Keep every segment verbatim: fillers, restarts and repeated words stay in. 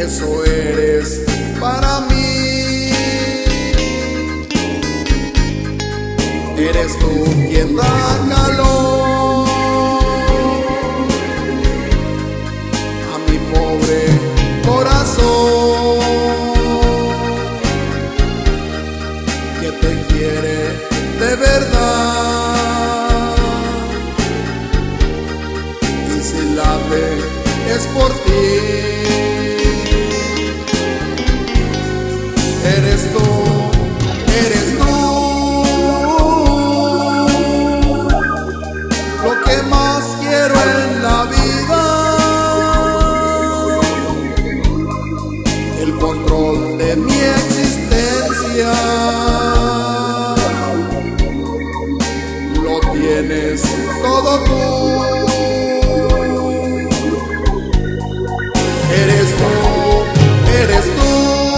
eso eres para mí. Eres tú quien da calor a mi pobre corazón, que te quiere de verdad, y si late es por ti. Eres tú, eres tú lo que más quiero en la vida, el control de mi existencia lo tienes todo tú. Eres tú, eres tú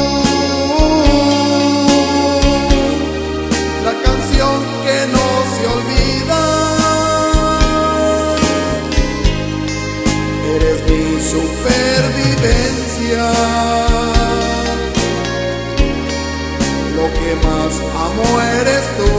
la canción que no se olvida. Eres mi supervivencia, lo que más amo eres tú.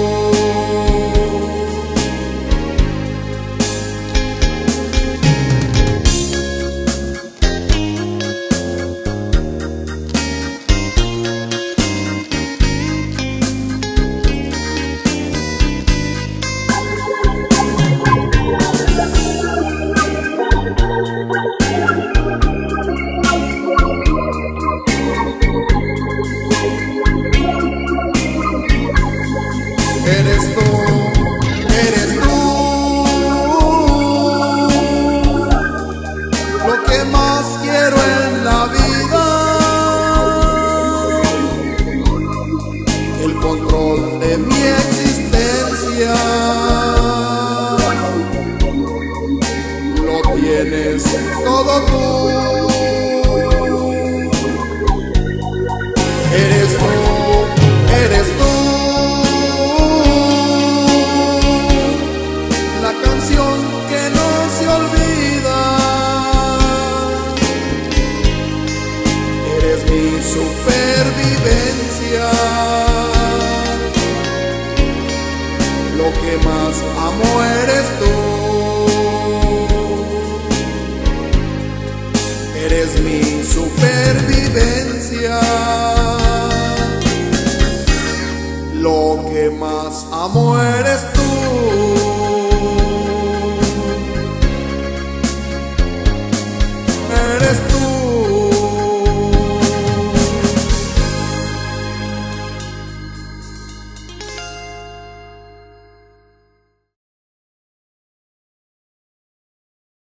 Eres tú, eres tú lo que más quiero en la vida, el control de mi existencia lo tienes todo tú. Eres tú, eres tú la canción que no se olvida. Eres mi supervivencia, lo que más amo eres tú. Eres mi supervivencia, lo que más amo eres tú. Eres tú.